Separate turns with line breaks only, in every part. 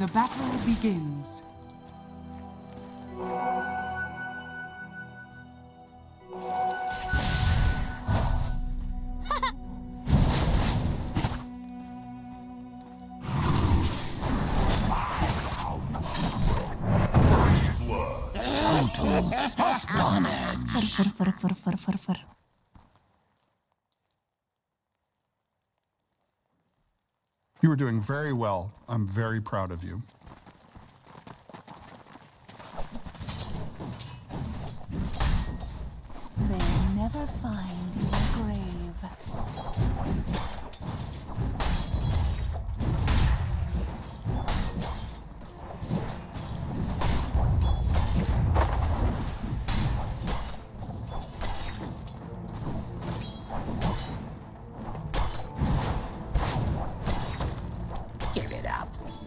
The battle begins.
Fur.
You are doing very well. I'm very proud of you.
They'll never find your grave.
Give it up.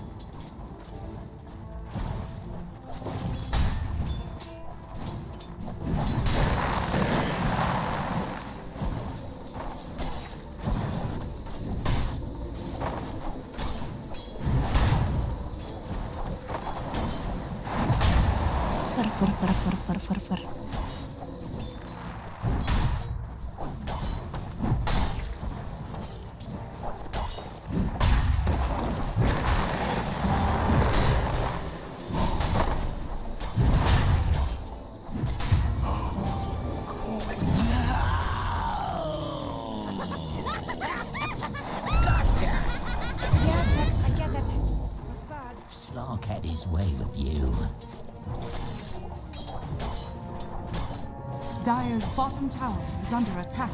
Fur.
I get it. Was bad.
Slark had his way with you.
Dire's bottom tower is under attack.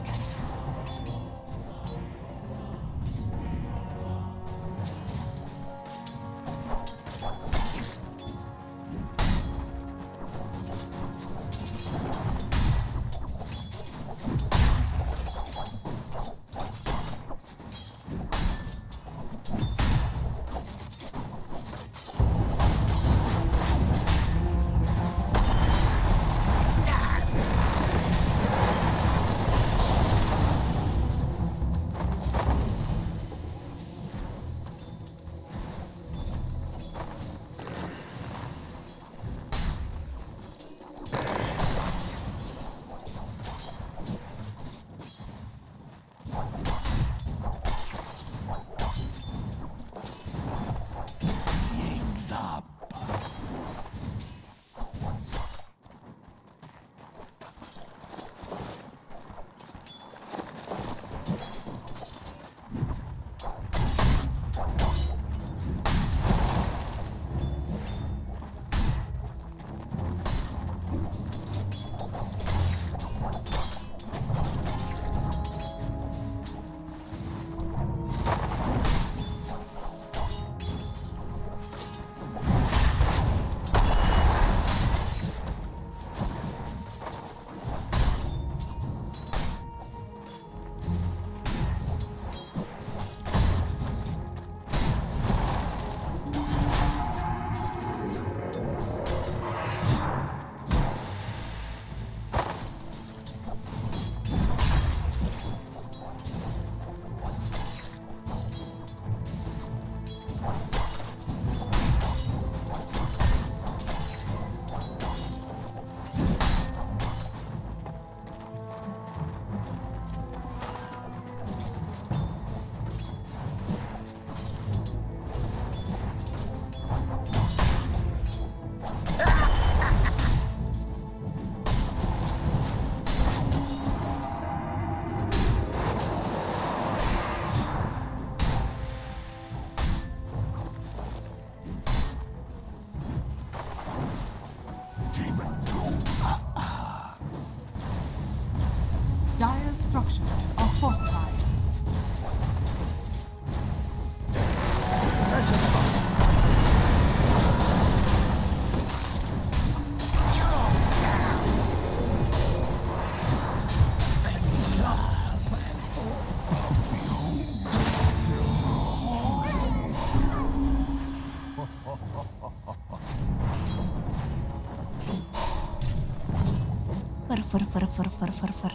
Dire's structures are fortified.
Fur.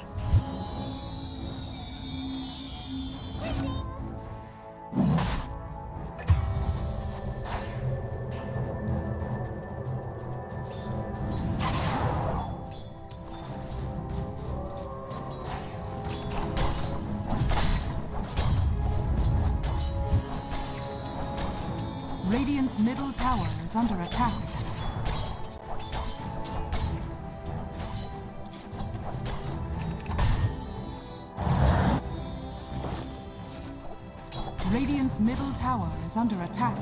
Radiant's middle tower is under attack. Radiant's middle tower is under attack.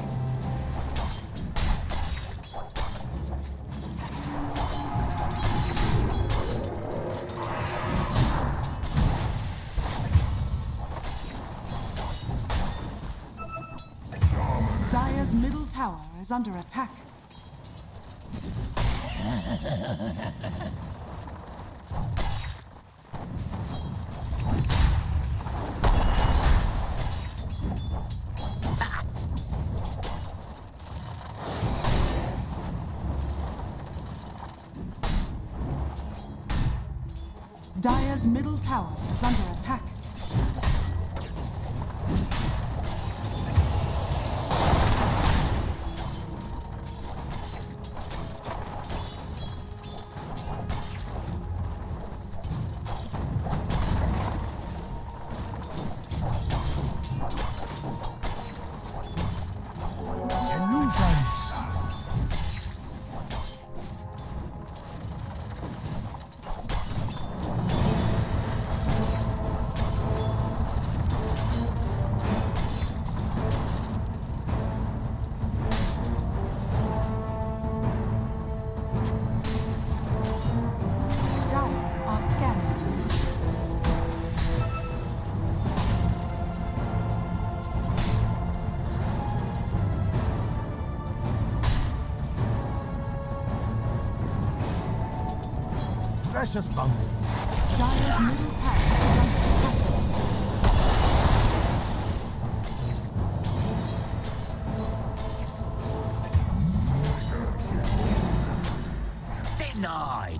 Dire's middle tower is under attack. Dire's middle tower is under attack.
Precious bounty.
Dire's middle tower is under attack.
Denied.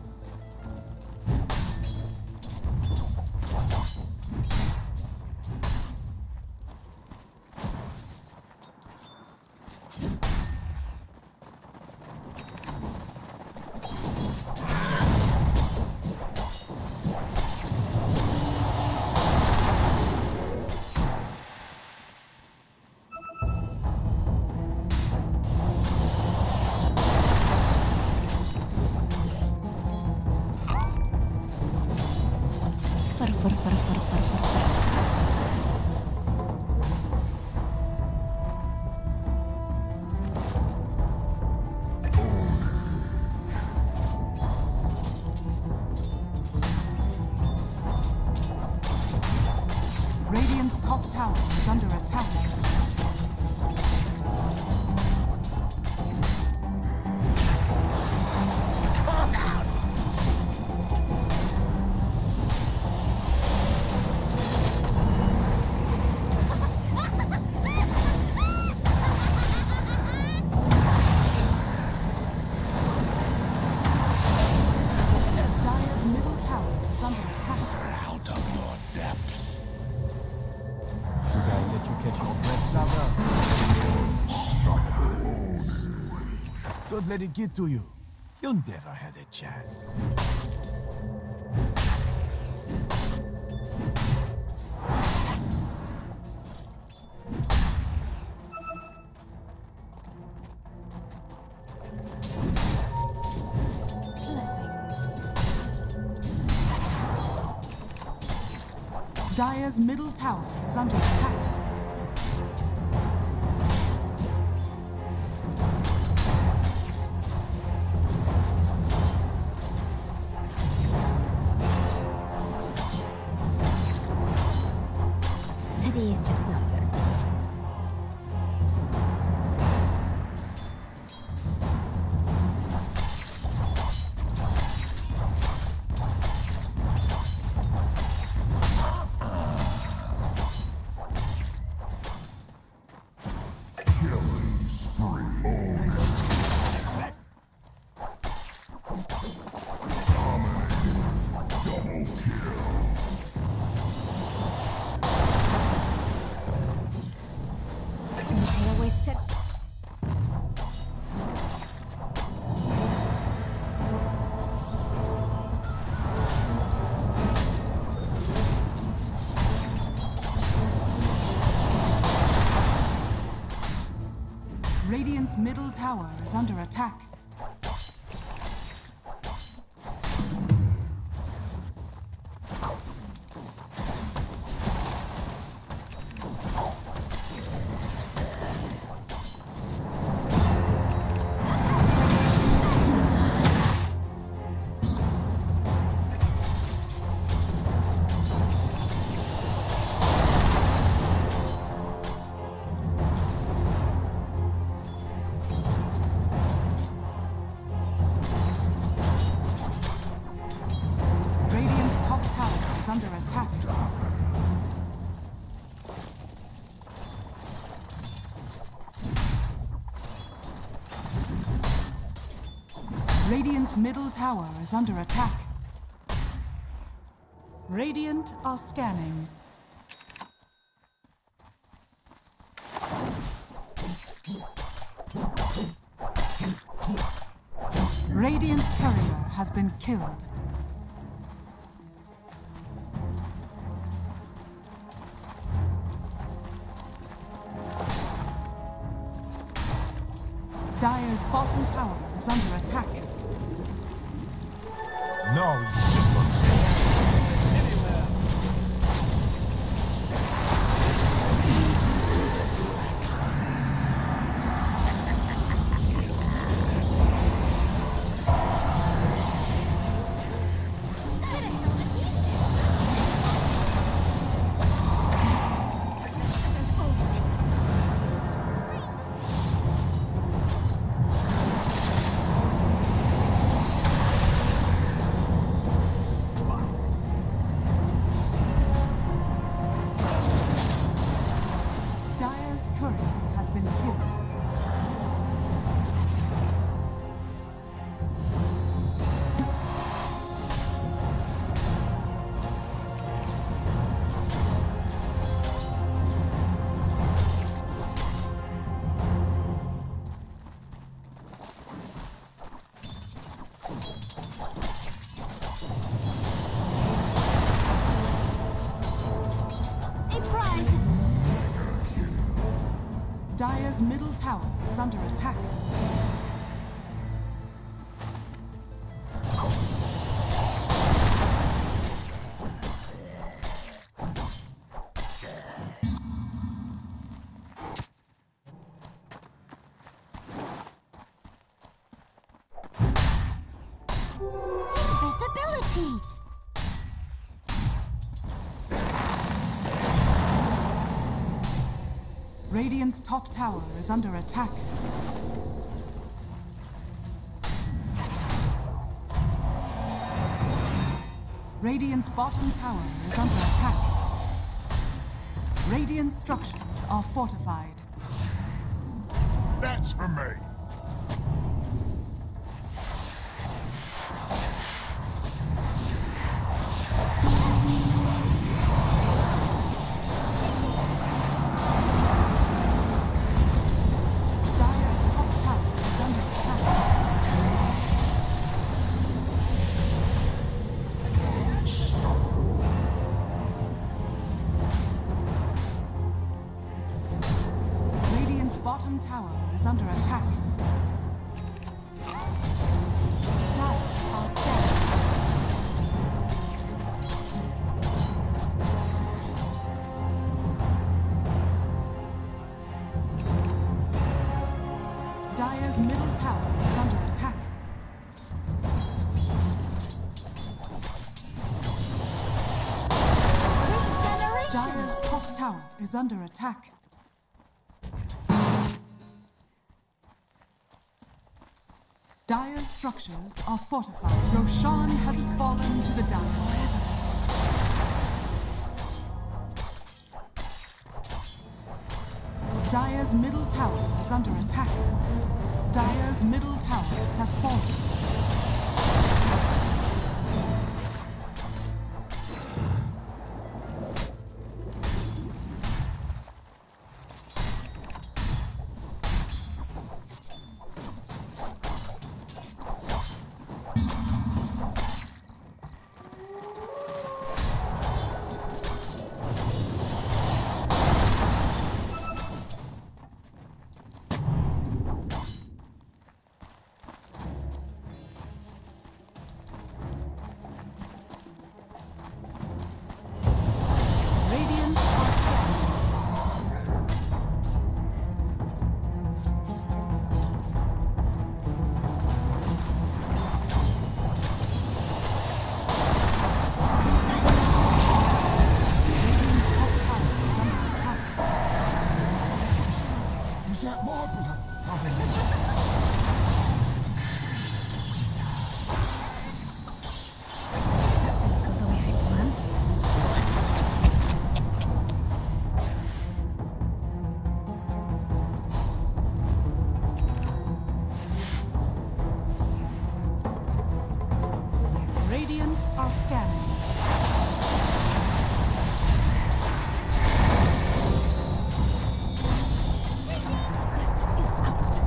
Radiant's top tower is under attack. Dire's middle tower is under attack.
Out of your depth. Should I let you catch your breath, Slava? Don't let it get to you. You never had a chance.
Dire's middle tower is under attack.
Today is just not your day.
Radiant's middle tower is under attack. Under attack. Radiant's middle tower is under attack. Radiant are scanning. Radiant's courier has been killed. Dire's bottom tower is under attack.
No, he's just a bitch.
Courier has been killed. Dire's middle tower is under attack.
Visibility!
Radiant's top tower is under attack. Radiant's bottom tower is under attack. Radiant structures are fortified.
That's for me.
Bottom tower is under attack. Dire are scanning. Dire's middle tower is under attack. Dire's top tower is under attack. Dire's structures are fortified. Roshan has fallen to the Dire. Dire's middle tower is under attack. Dire's middle tower has fallen. are scanning.
Secret is out.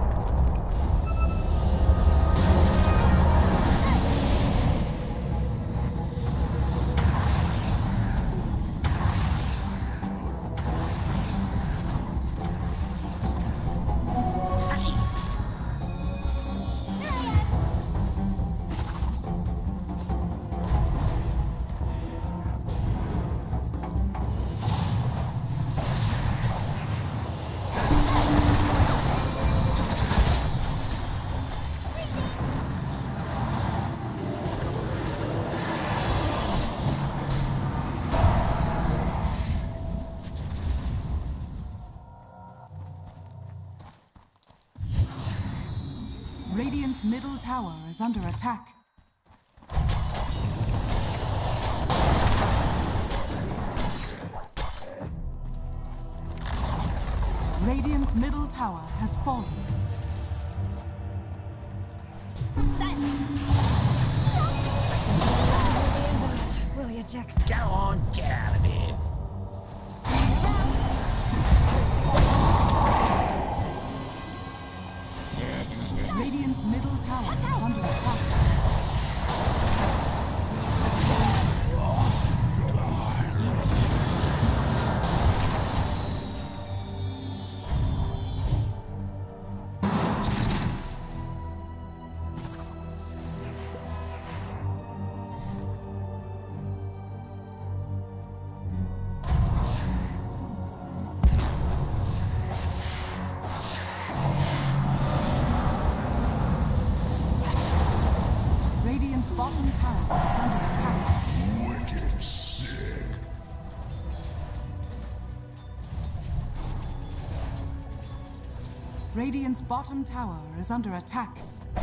Radiant's middle tower is under attack. Radiant's middle tower has fallen.
Will you, Jackson?
Go on, get out of here.
Radiant's middle tower is under attack. Radiant's bottom tower is under attack. Radiant's bottom tower is under attack.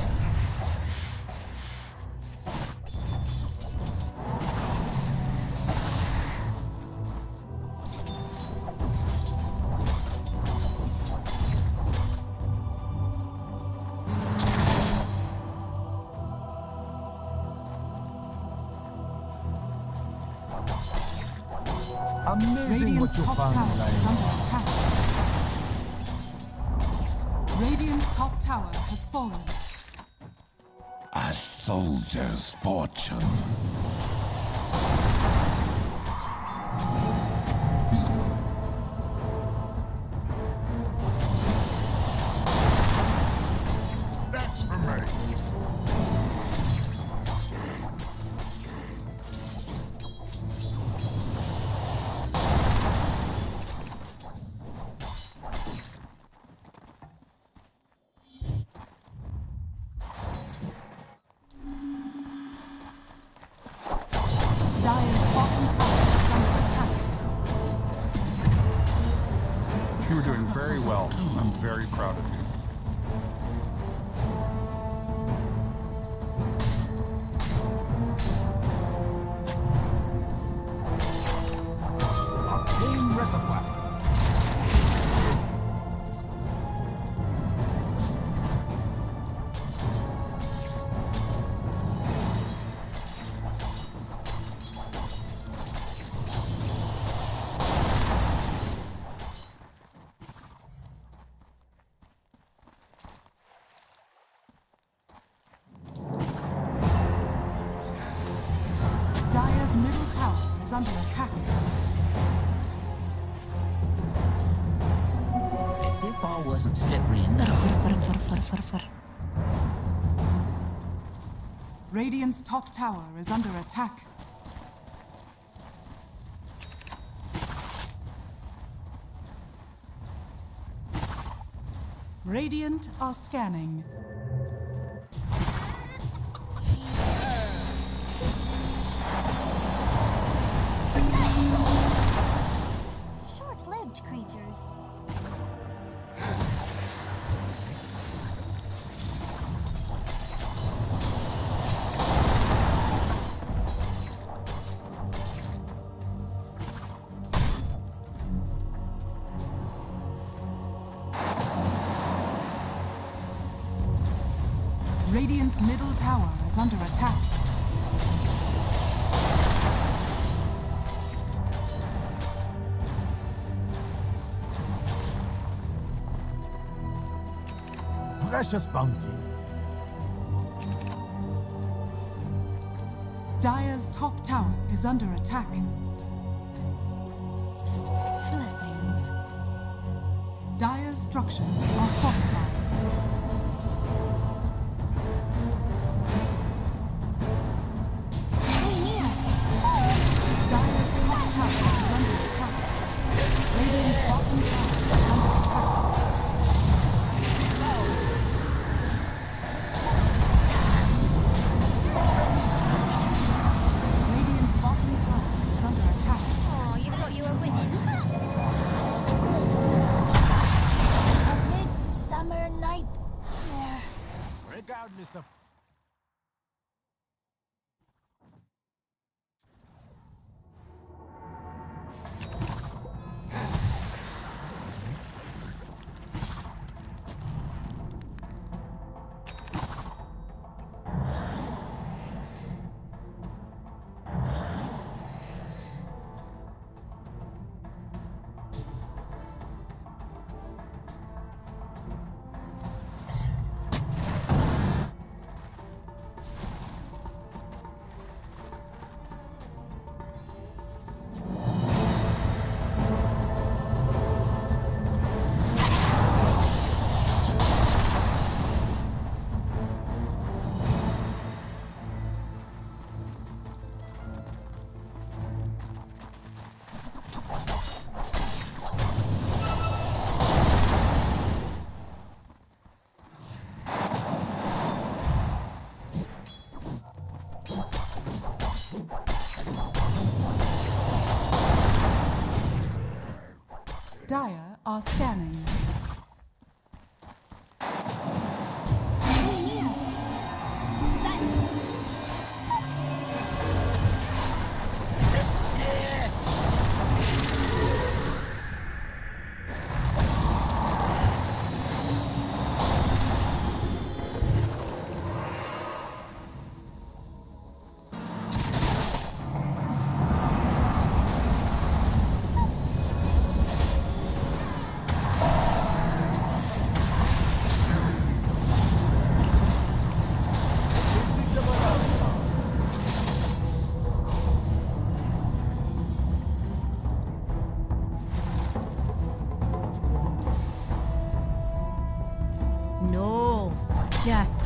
Amazing what
Radiant's
you
top
found,
tower is
Lion.
under attack. Radiant's top tower has fallen.
A soldier's fortune.
That's for me.
Dire's bottom tower is under attack.
You were doing very well. I'm very proud of you.
Obtain reservoir.
Dire's middle tower is under attack.
As if I wasn't slippery
Fur,
enough.
fur, fur, fur, fur, fur, fur.
Radiant's top tower is under attack. Radiant are scanning.
Short-lived creatures.
Radiant's middle tower is under attack.
precious bounty.
Dire's top tower is under attack.
Blessings.
Dire's structures are fortified. Dire's top tower is under attack. Radiant's bottom tower is under attack. Radiant's bottom tower is under attack.
Oh, you thought you were winning.
A midsummer night.
Regardless of
Dire are scanning.
No, just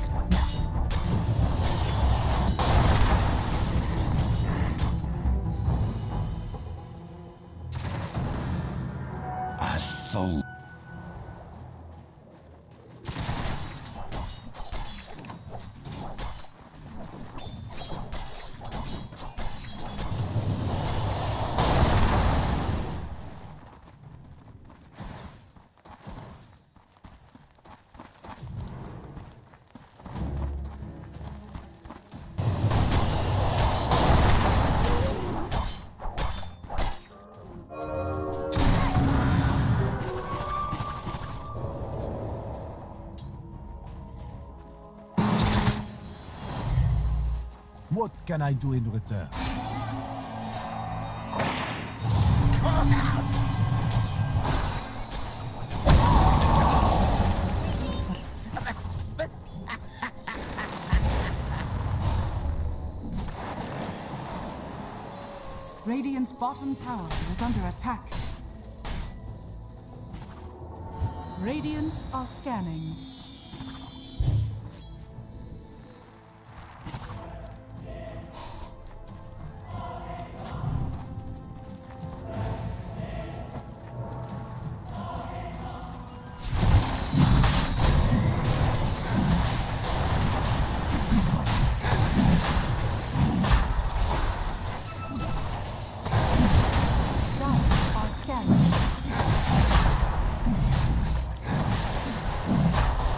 I sold.
what can I do in return?
Radiant's bottom tower is under attack. Radiant are scanning. Dire are scanning.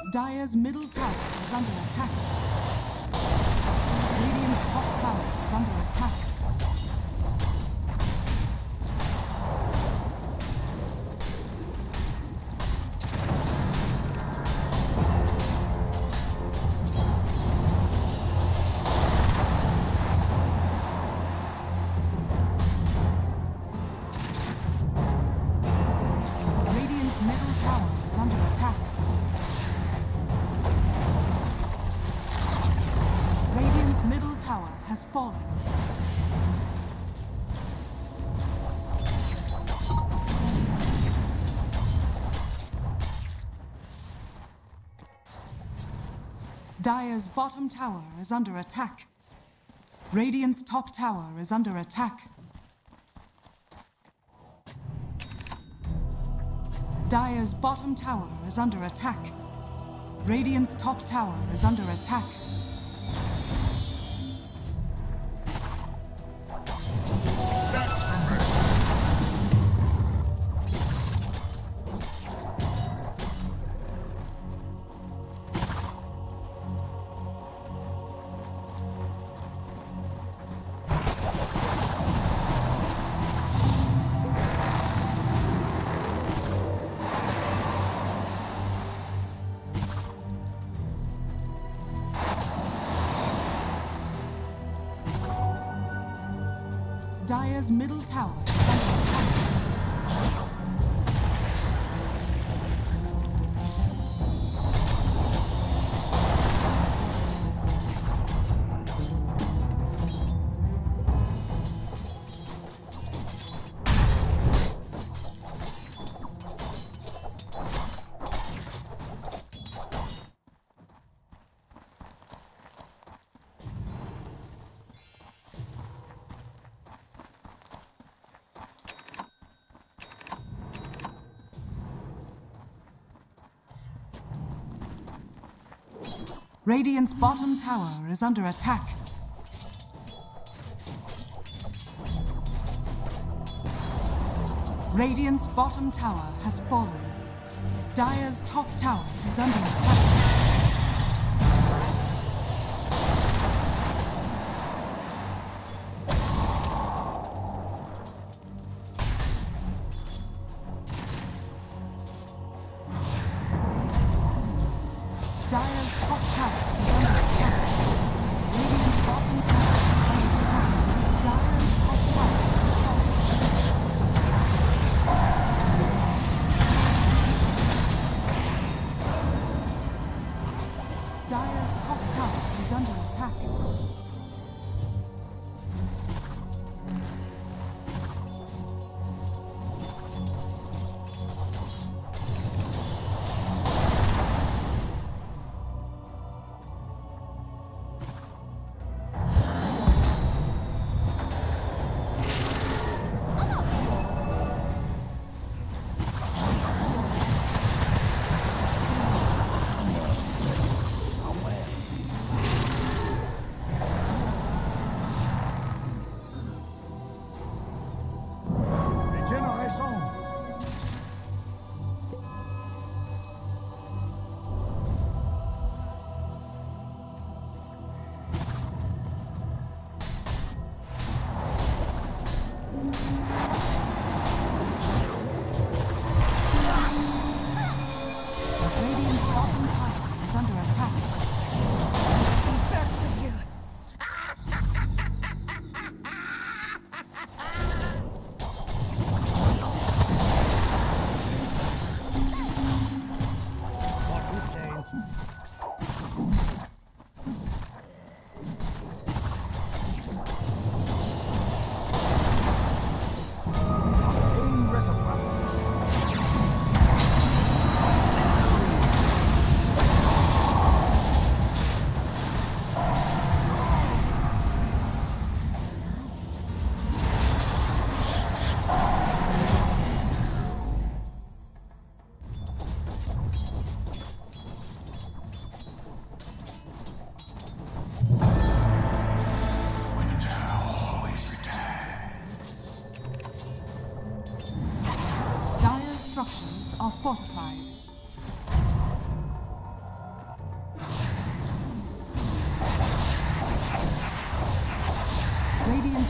Dire's middle tower is under attack. Radiant's top tower is under attack. Radiant's middle tower is under attack. Radiant's middle tower has fallen. Dire's bottom tower is under attack. Radiant's top tower is under attack. Dire's bottom tower is under attack. Radiant's top tower is under attack. Dire's middle tower is under attack. Radiant's bottom tower is under attack. Radiant's bottom tower has fallen. Dire's top tower is under attack. Dire's top tower is under attack. Radiant's bottom tower is under attack. Dire's top tower is falling. Dire's top tower is under attack. Radiant's bottom tower is under attack.
Best of you.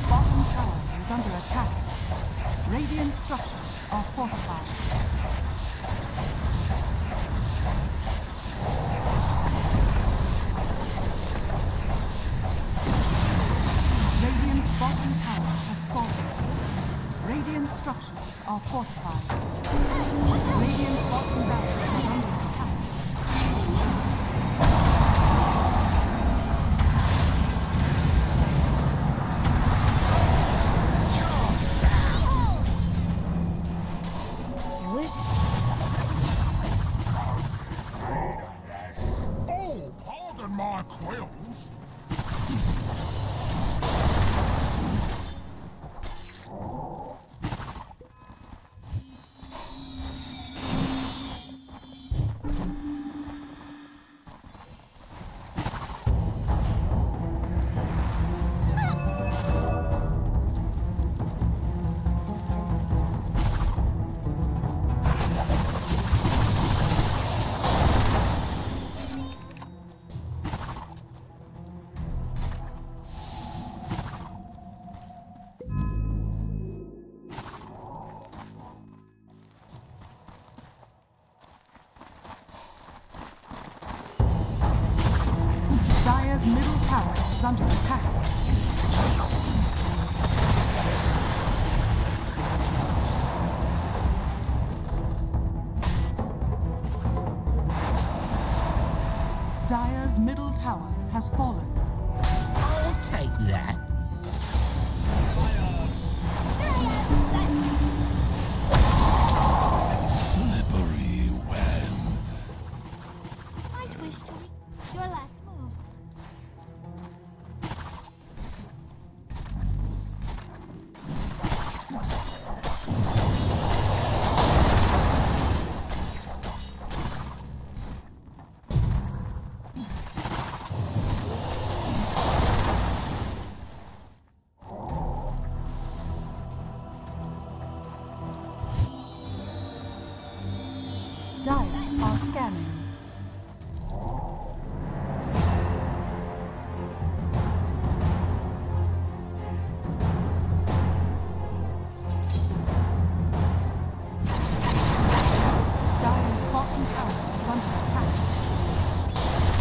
bottom tower is under attack. Radiant structures are fortified. Radiant's bottom tower has fallen. Radiant structures are fortified. Radiant's bottom barracks are under attack.
Oh, pardon my quills.
Dire's middle tower is under attack. Dire's middle tower has fallen.
I'll take that.
Slippery when.
I twist, Chewie. Your last move.
Dire are scanning. Dire's bottom tower is under attack.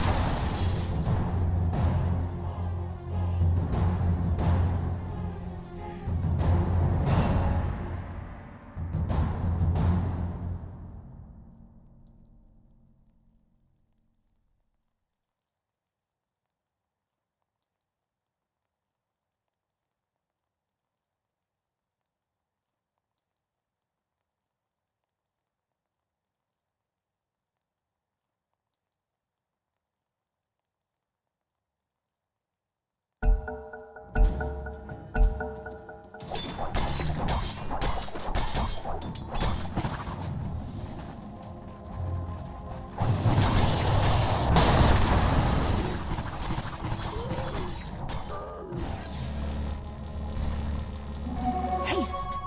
Haste!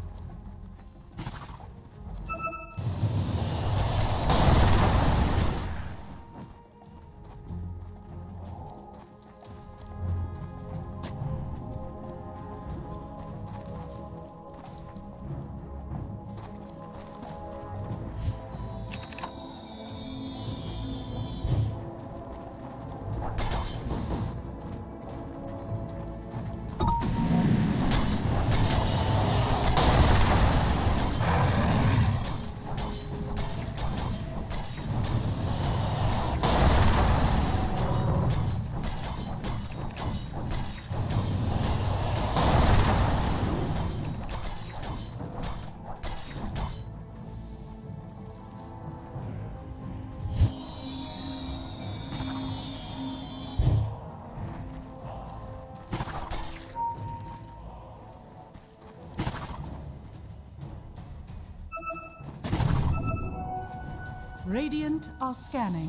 Radiant are scanning.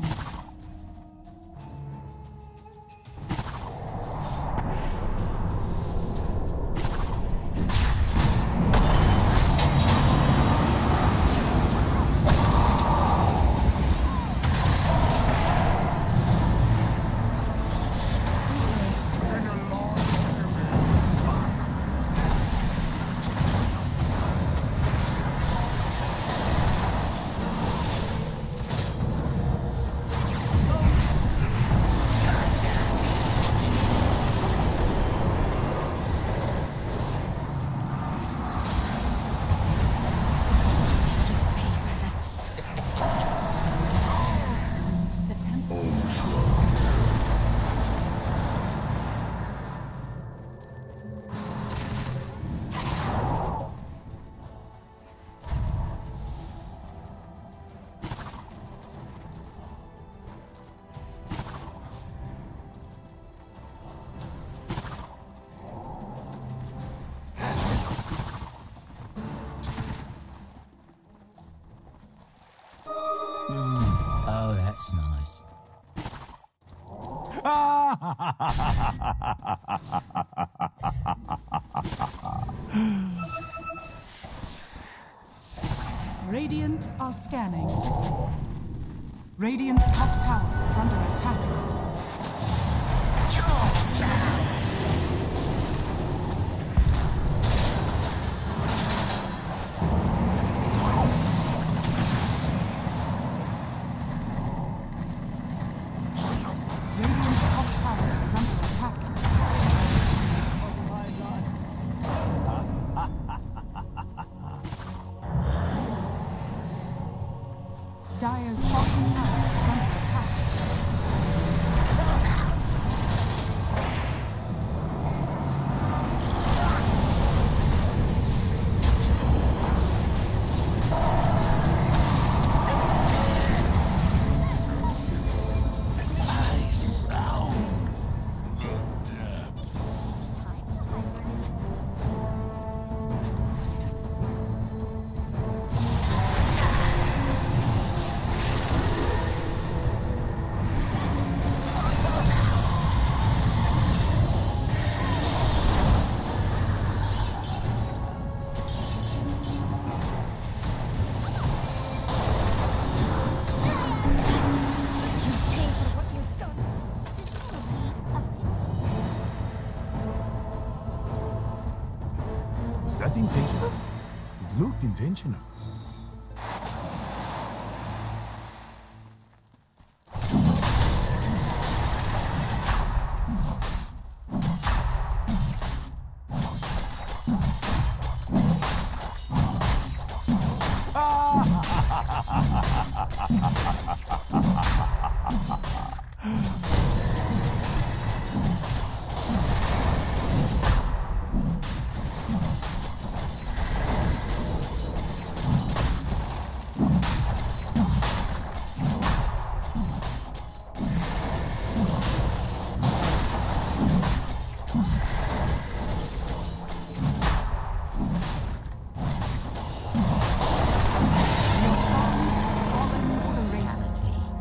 nice.
Radiant are scanning. Radiant's top tower is under attack. Radiant's top tower is under attack. Dire's bottom tower is under attack.
I sound the depth.
Time to hibernate.
You pay for what you've done.
Was that intentional? It looked intentional.
Your song has fallen to the Radiant.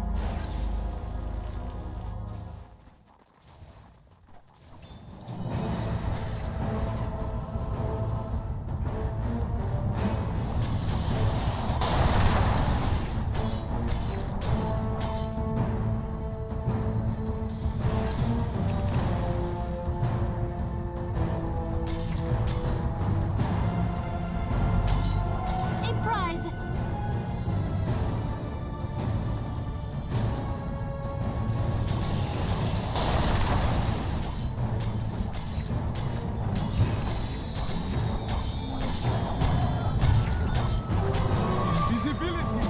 A prize.
Visibility!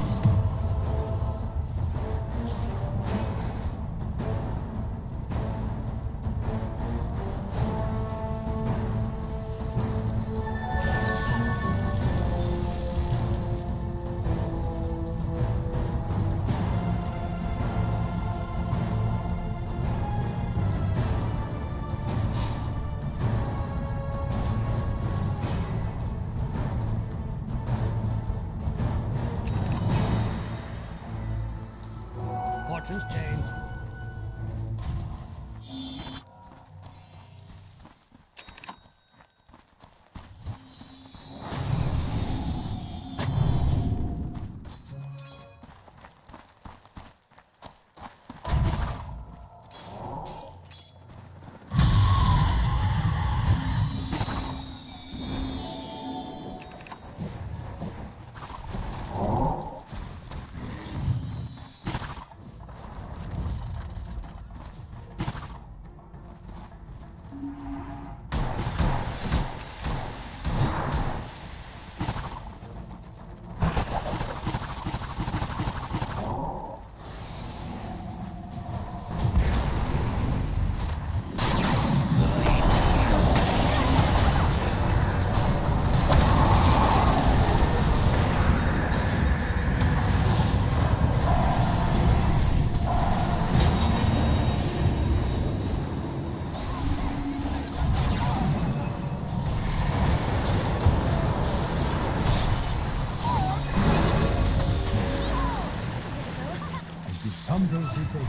Fortunes change.
Someday we beg.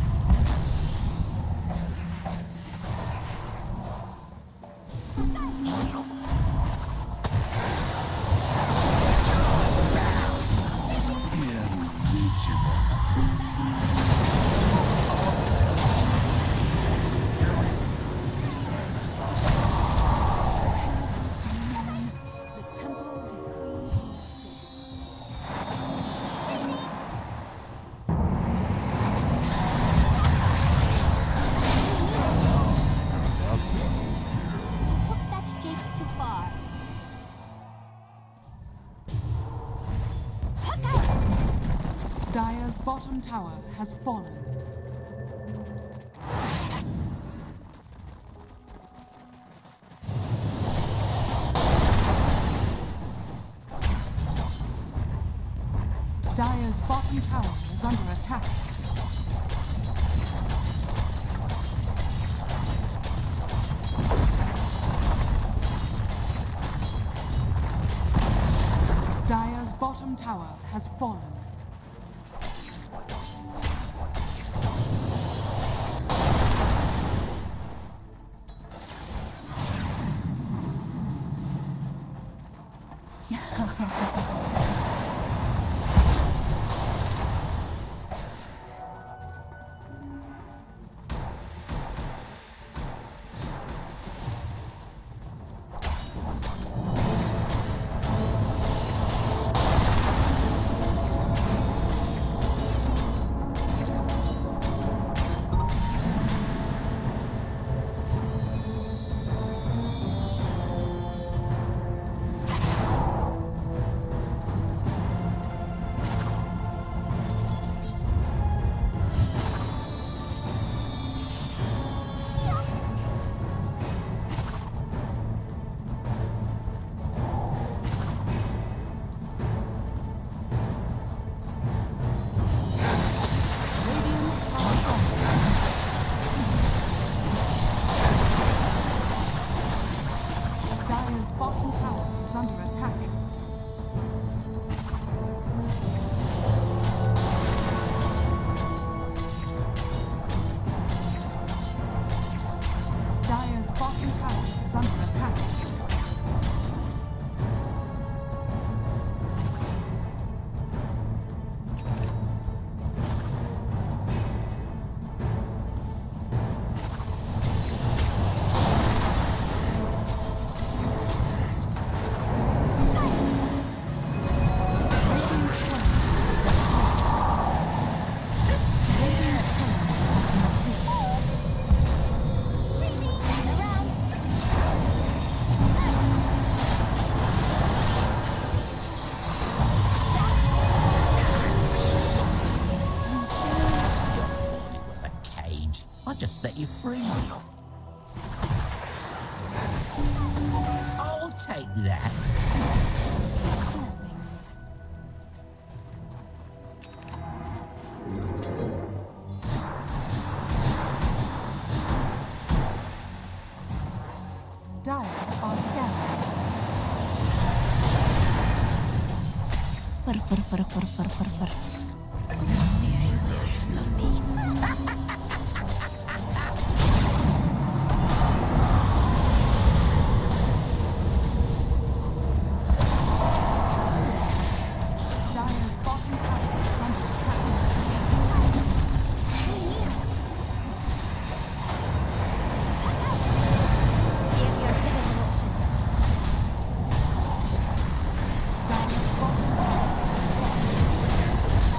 The temple decrees.
Took that jape too far. Look out!
Dire's bottom tower has fallen. Dire's bottom tower is under attack. Dire's bottom tower has fallen. Dire's bottom tower is under attack. Dire's bottom tower is under attack.
It was a cage. I just let you free. I'll take that.
Blessings. Dire are scanning. Dire's bottom tower is under attack.
Give your hidden option.
Dire's bottom tower is fallen.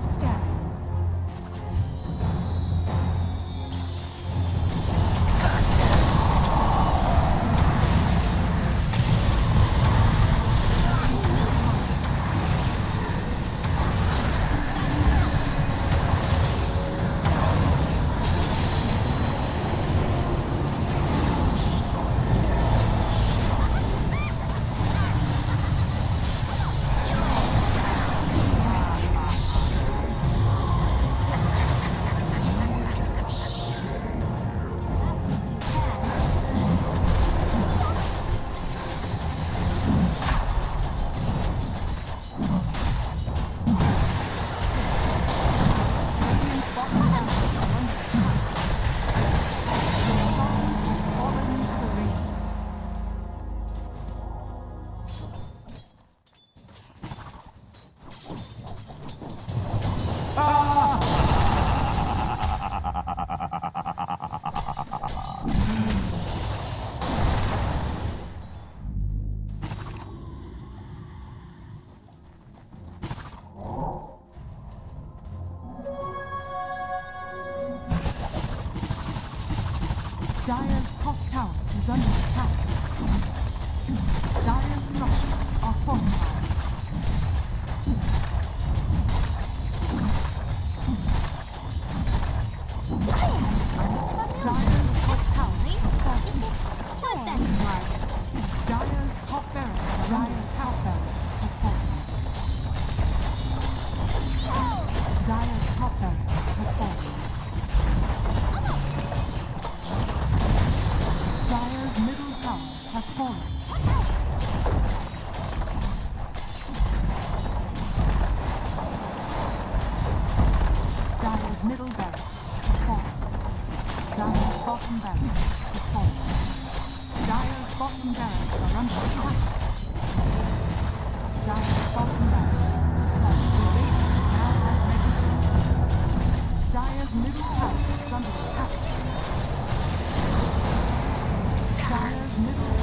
scanning. Dire's top tower is under attack. Dire's structures are fortified. Dire's top tower is fortified. Dire's top barracks, Dire's top barracks is fortified. Dire's top barracks has fallen. Dire's middle tower has fallen. Dire's middle barracks has fallen. Dire's bottom barracks has fallen. Dire's bottom barracks are under attack. Dire's bottom barracks has fallen. The Radiant now have Megaforce. Dire's middle tower is under attack. Dire's middle